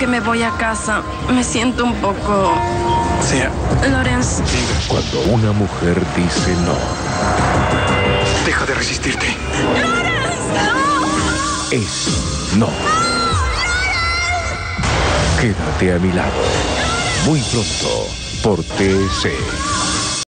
que me voy a casa. Me siento un poco... Sí. Lorenz. Cuando una mujer dice no. Deja de resistirte. ¡Lorenz! ¡No! Es no. Quédate a mi lado. Muy pronto por TC.